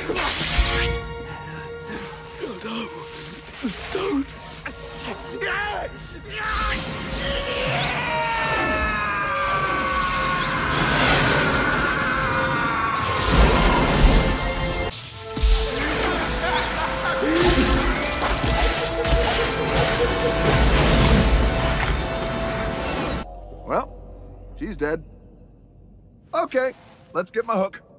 Oh no! The stone! Well, she's dead. Okay, let's get my hook.